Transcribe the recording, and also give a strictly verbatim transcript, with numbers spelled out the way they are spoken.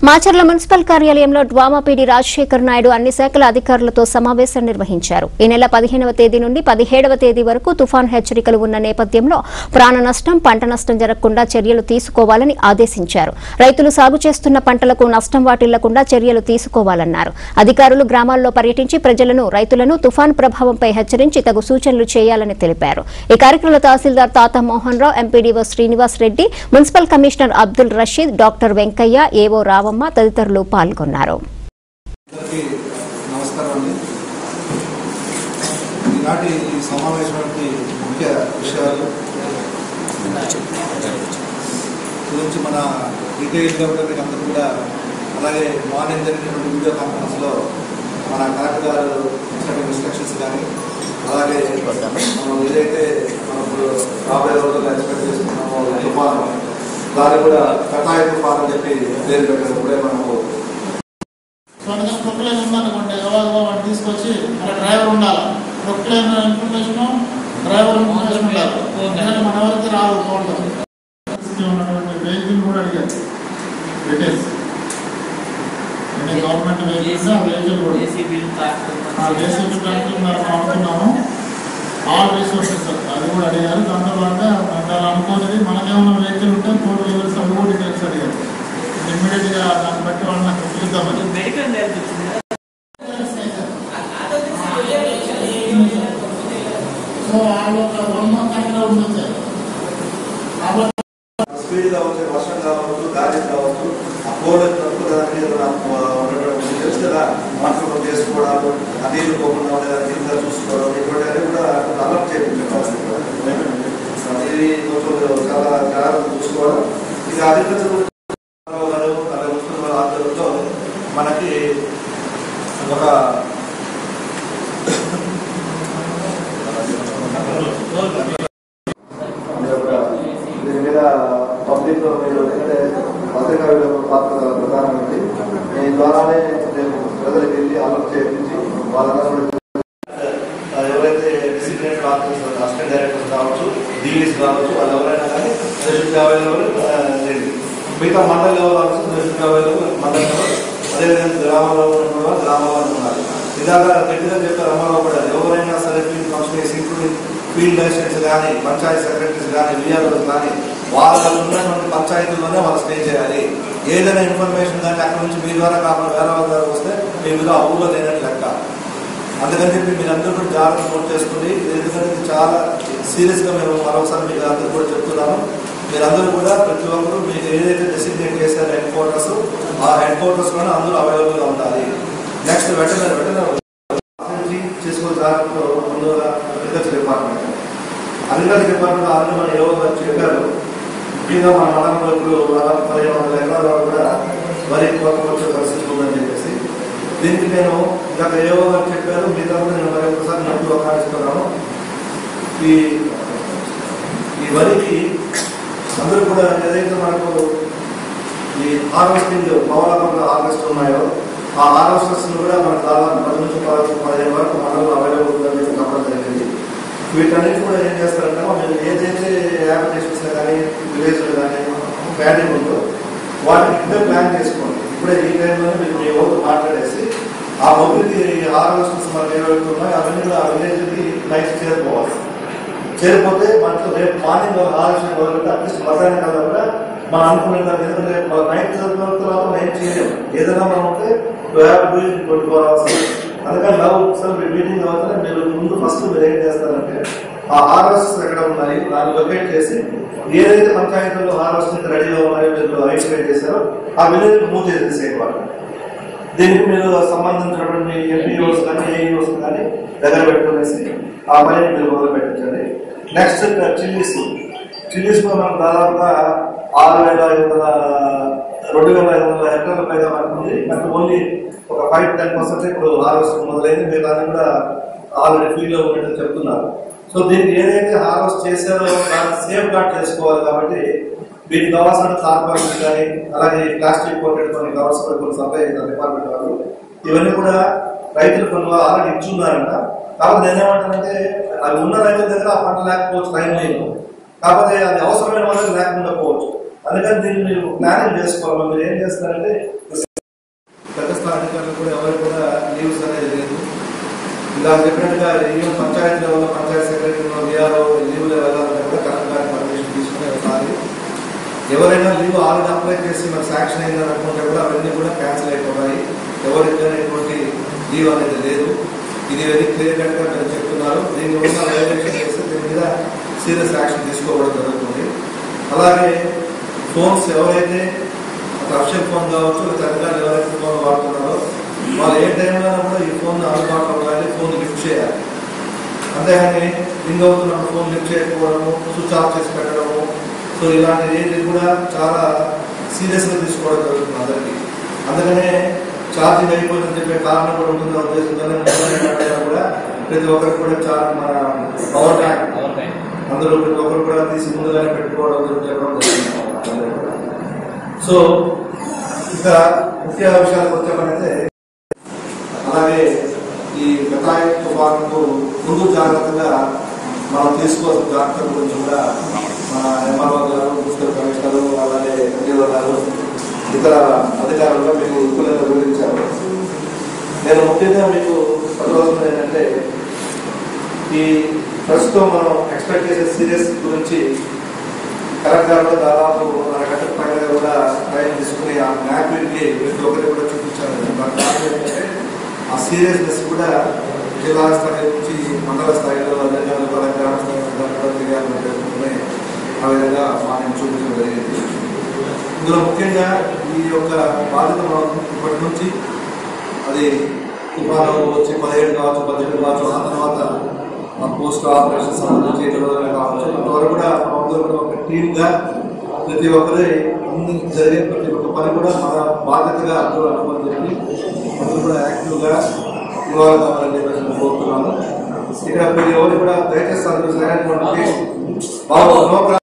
Macherla municipal కార్యాలయంలో డ్వామాపీడి రాజశేఖర్ నాయుడు అన్ని శాఖల అధికారులతో సమావేశం నిర్వహించారు. ఈ నెల పదిహేనవ తేదీ నుండి పదిహేడవ తేదీ వరకు తుఫాన్ హెచ్చరికలు ఉన్న నేపథ్యంలో ప్రాణ నష్టం, పంట నష్టం జరగకుండా చర్యలు తీసుకోవాలని ఆదేశించారు. రైతులు సాగు చేస్తున్న పంటలకు నష్టం వాటిల్లకుండా చర్యలు తీసుకోవాలన్నారు. అధికారులు గ్రామాల్లో పర్యటించి ప్రజలను, రైతులను తుఫాన్ ప్రభావంపై హెచ్చరించి తగు సూచనలు చేయాలని తెలిపారు. ఈ కార్యక్రమంలో tahsildar Tata Mohan Rao, MPDO Srinivas Reddy, municipal commissioner Abdul Rashid, doctor Venkaiah, AO Ravamma తదితరులు పాల్గొన్నారు. ఈనాటి ఈ సమావేశానికి ముఖ్య విషయాలు గురించి మన డీటెయిల్గా కూడా మీకు అందరూ కూడా, అలాగే మార్నింగ్ జరిగినటువంటి వీడియో కాన్ఫరెన్స్లో మన కలెక్టర్ గారు ఇచ్చినటువంటి ఇన్స్ట్రక్షన్స్ కానీ, అలాగే మనం ఏదైతే మనం ఇప్పుడు రాబోయే రోజుల్లో ఎక్స్పెక్ట్ చేసుకున్నామో తుఫాను, దాన్ని కూడా కటాయ తుఫాన్ అని చెప్పి పేరు పెట్టారు. ఇప్పుడే మనకు ప్రొక్లైన్ ఉందనుకోండి, ఎవరు తీసుకొచ్చి మన డ్రైవర్ ఉండాలి. ప్రొక్లైన్ ఇన్ఫర్మేషన్ డ్రైవర్ ఇన్ఫర్మేషన్ ఉండాలి. మన ఎవరికి రాదు. ఉన్నటువంటి వెహికల్ కూడా అడిగారు డీటెయిల్స్. గవర్నమెంట్ వెహికల్స్ ఆ వెహికల్ కూడా జేసీబీ ట్రాక్టర్ మనం అనుకున్నాము. ఆల్ రిసోర్సెస్ అది కూడా అడిగారు. దాంతో పాటుగా దాన్ని అనుకోలేదు. మనకేమన్నా వెహికల్ ఉంటే ఫోర్ వీలర్స్ అవి కూడా డీటెయిల్స్ అడిగారు. ఇమ్మీడియట్గా దాన్ని బట్టి వాళ్ళని అక్కడ పిలుద్దామని. సో వాళ్ళు ఒక వన్ మంత్ అక్కడ ఉండొచ్చు. స్పీడ్ కావచ్చు, వర్షం కావచ్చు, గాలి కావచ్చు, ఆ కోడ్ ఉన్నటువంటి తెలుసు కదా, మంటలు చేసుకోవడాలు, ఆ నీళ్లు పోకుండా ఉండేదాన్ని కింద చూసుకోవడం, ఇటువంటి కూడా అలర్ట్ చేయించాలి. ఇది కొంచెం చాలా జాగ్రత్తగా చూసుకోవడం. ఇది అగ్రికల్చర్ గారు అలాగే మున్సిపల్ వాళ్ళ ఆధ్వర్యంలో మనకి ఒక దీని మీద పబ్లిక్ మీరు ఎందుకంటే పత్రికా పాత్ర ప్రధానమైంది. ఈ ద్వారానే మేము ప్రజలకు వెళ్ళి అలర్ట్ చేయించి వాళ్ళందరూ ఎవరైతే డిసిప్లినరీ ఆఫీసర్, అసిస్టెంట్ డైరెక్టర్స్ కావచ్చు, డీఈస్ కావచ్చు, వాళ్ళు ఎవరైనా కానీ రెసిడెంట్ అవైలబుల్ లేదు. మిగతా మండల లెవెల్ ఆఫీసర్ రెసిడెంట్ అవైలబుల్ మండల లెవెల్, అదేవిధంగా గ్రామాల్లో ఉన్న గ్రామాల్లో ఉన్నారు. ఇలాగా గట్టిగా చెప్పారు అమ్మాలో కూడా ఎవరైనా సరే field councillors, including field assistants కానీ, పంచాయతీ సెక్రటరీస్ కానీ, విఆర్ఓస్ కానీ వాళ్ళ ఉన్నటువంటి పంచాయతీల్లోనే వాళ్ళు స్టే చేయాలి. ఏదైనా ఇన్ఫర్మేషన్ కానీ అక్కడ నుంచి మీ ద్వారా కాకుండా వేరే వాళ్ళ ద్వారా వస్తే మీ మీద ఊళ్ళో లేనట్టు లెక్క. అందుకని చెప్పి మీరందరూ కూడా జాగ్రత్త నోట్ చేసుకుని, ఎందుకంటే ఇది చాలా సీరియస్గా మేము మరొకసారి మీకు అందరూ కూడా చెప్తున్నాము. మీరందరూ కూడా ప్రతి ఒక్కరు మీకు ఏదైతే డెసిగ్నేట్ చేశారో హెడ్ క్వార్టర్స్, ఆ హెడ్ క్వార్టర్స్లోనే అందరూ అవైలబుల్గా ఉండాలి. నెక్స్ట్ వెటనరీ వెటనరీ చేసుకున్న జాగ్రత్తలో ముందుగా agriculture department agriculture department already మన ఏవో గారు చెప్పారు. ముఖ్యంగా మన మండలంలో ఇప్పుడు దాదాపు పదిహేను వందల ఎకరాల కూడా వరి కోత వచ్చే పరిస్థితి ఉందని చెప్పేసి, దీనికి నేను ఇందాక ఏవో గారు చెప్పారు. మిగతా కూడా నేను మరి ఒకసారి నోట్లు ఆకాశిస్తున్నాను. ఈ ఈ వరికి అందరూ కూడా ఏదైతే మనకు ఈ హార్వెస్టింగ్ పవర్ హార్వెస్ట్ ఉన్నాయో ఆ హార్వెస్టర్స్ కూడా మనకు దాదాపు పది నుంచి పదిహేను వరకు మనలో అవైలబుల్ ఉందని చెప్పి చెప్పడం జరిగింది. వీటన్నిటి కూడా ఏం చేస్తారంటే మీరు ఏదైతే యాప్లికేషన్స్ కానీ, విలేజ్లో కానీ ప్యాడింగ్ ఉందో వాటిని ఇప్పుడే ప్లాన్ చేసుకోండి. ఇప్పుడే ఈ టైంలోనే మీరు మీ ఓటు మాట్లాడేసి ఆ మొబిలిటీ హార్వెస్టర్స్ మనకు ఏవైతే ఉన్నాయో అవన్నీ కూడా ఆ విలేజ్కి నైట్ చేరుకోవాలి. చేరిపోతే మనకు రేపు మార్నింగ్ హార్వెస్టింగ్ మొదలుపెట్టి అట్లీస్ట్ మధ్యాహ్నం కదా కూడా మనం అనుకునే దాన్ని, ఎందుకంటే రేపు నైట్ చదువుకున్న తర్వాత నైట్ చేయలేము. ఏదైనా మనం ఉంటే ట్వంటీ ఫోర్ అవర్స్. అందుకని లవ్ ఒకసారి మీటింగ్ అవుతానే మీరు ముందు ఫస్ట్ మీరు ఏం చేస్తారంటే ఆ హార్వెస్టర్స్ ఎక్కడ ఉన్నాయి దాన్ని లొకేట్ చేసి ఏదైతే పంచాయతీలో హార్వెస్టింగ్ రెడీగా ఉన్నాయో మీరు ఐడెంటిఫై చేశారో ఆ విలేజ్ మూవ్ చేసేసేవాళ్ళు. దీనికి మీరు సంబంధించినటువంటి ఎంపీఓస్ కానీ, ఏఈఓస్ కానీ దగ్గర పెట్టుకునేసి ఆ పనిని మీరు మొదలు పెట్టించండి. నెక్స్ట్ చిల్లీస్ చిల్లీస్ లో మనకు దాదాపుగా ఆరు వేల ఐదు వందల రెండు వేల ఐదు వందల హెక్టార్ల పైగా పడుతుంది. మనకు ఓన్లీ ఒక ఫైవ్ టెన్ పర్సెంట్ ఇప్పుడు హార్వెస్ట్ మొదలైంది. మీరు దాన్ని కూడా ఆల్రెడీ ఫీల్డ్ లో ఉన్నట్టు చెప్తున్నారు. సో దీనికి ఏదైతే హార్వెస్ట్ చేశారో దాన్ని సేఫ్ గార్డ్ చేసుకోవాలి. కాబట్టి వీటికి కావాల్సిన కార్పొరేషన్ కానీ, అలాగే ప్లాస్టిక్ కోటెడ్ కొన్ని కావాల్సిన కొన్ని సప్లై చేస్తారు డిపార్ట్మెంట్ వాళ్ళు. ఇవన్నీ కూడా రైతులు కొన్ని ఆల్రెడీ ఇచ్చున్నారంట. కాబట్టి నేనేమంటానంటే అవి ఉన్న రైతుల దగ్గర ఆ పంట లేకపోవచ్చు, టైం లేదు. కాకపోతే అది అవసరమైన వాళ్ళకి లేకుండా పోవచ్చు. అందుకని దీన్ని మీరు ప్లానింగ్ చేసుకోవాలి. మీరు ఏం చేస్తారంటే పెద్ద స్థాయి అధికారులు కూడా ఎవరికి కూడా లీవ్స్ అనేది లేదు. ఇలా చెప్పినట్టుగా ఈవెన్ పంచాయతీ లెవెల్లో పంచాయతీ సెక్రటరీలో వీఆర్ఓ లీవ్లో వెళ్ళాలంటే కూడా కలెక్టర్ గారి పర్మిషన్ తీసుకునే ఒకసారి ఎవరైనా లీవ్ ఆల్రెడీ అప్లై చేసి మనకు శాంక్షన్ అయిందని అనుకుంటే కూడా అవన్నీ కూడా క్యాన్సిల్ అయిపోతాయి. ఎవరికైనా ఎటువంటి లీవ్ అనేది లేదు. ఇది వెరీ క్లియర్ కట్గా మీరు చెప్తున్నారు. దీని ఉన్న వైలేషన్ చేస్తే దీని మీద సీరియస్ యాక్షన్ తీసుకోవడం జరుగుతుంది. అలాగే ఫోన్స్ ఎవరైతే అఫిషియల్ ఫోన్ కావచ్చు అధికారులు ఎవరైతే ఫోన్ వాడుతున్నారో వాళ్ళు ఏ టైంలో కూడా ఈ ఫోన్ అందుబాటులో ఉండాలి, ఫోన్ లిఫ్ట్ చేయాలి. అంతేగాని రింగ్ అవుతున్నప్పుడు ఫోన్ లిఫ్ట్ చేయకపోవడము, స్విచ్ ఆఫ్ చేసి పెట్టడము, సో ఇలాంటివి ఏంటి కూడా చాలా సీరియస్గా తీసుకోవడం జరుగుతుంది అందరికీ. అందుకనే ఛార్జింగ్ అయిపోయిందని చెప్పే కారణం కూడా ఉంటుందో ఉద్దేశంతోనే కూడా ప్రతి ఒక్కరికి కూడా చాలా మన పవర్ బ్యాంక్ అందరూ ప్రతి ఒక్కరు కూడా తీసి ముందుగానే పెట్టుకోవడం చెప్పడం జరుగుతుంది. సో ఇంకా ముఖ్య విషయాలకు వచ్చామనైతే అలాగే ఈ గతాయి తుఫానుకు ముందు జాగ్రత్తగా మనం తీసుకోవాల్సిన జాగ్రత్తల గురించి కూడా మన ఎంఆర్ఓ గారు, మున్సిపల్ కమిషనరు, అలాగే ఎంపీఓ గారు, ఇతర అధికారులుగా మీకు విపులంగా వివరించారు. నేను ముఖ్యంగా మీకు చెప్పవలసింది ఏంటంటే ఈ ప్రస్తుతం మనం ఎక్స్పెక్ట్ చేసే సీరియస్ గురించి కలెక్టర్ గారు కూడా దాదాపు మన గంటల పైన కూడా ట్రైన్ తీసుకుని ఆ మ్యాప్కి ప్రతి ఒక్కరికి కూడా చూపించారు. బట్ ఏంటంటే ఆ సీరియస్నెస్ కూడా జిల్లా స్థాయి నుంచి మండల స్థాయిలో అధికారులు కూడా గ్రామ స్థాయిలో తెలియాలని ఆ విధంగా మనం చూపించడం జరిగింది. ఇందులో ముఖ్యంగా ఈ యొక్క బాధ్యత మనం ఇప్పటి నుంచి అది తుఫాను వచ్చి పదిహేడు కావచ్చు, పద్దెనిమిది కావచ్చు, ఆ తర్వాత పోస్ట్ ఆపరేషన్ సంబంధించి కావచ్చు, ఇంతవరకు కూడా అందరూ కూడా ఒక టీమ్గా ప్రతి ఒక్కరి అన్ని జరిగే ప్రతి ఒక్క పని కూడా మన బాధ్యతగా అందరూ అనుకోని చెప్పి అందరూ కూడా యాక్టివ్గా ఇన్వాల్వ్ కావాలని చెప్పేసి కోరుతున్నాను. ఇక్కడ ప్రతి ఎవరు కూడా దయచేసి బాబు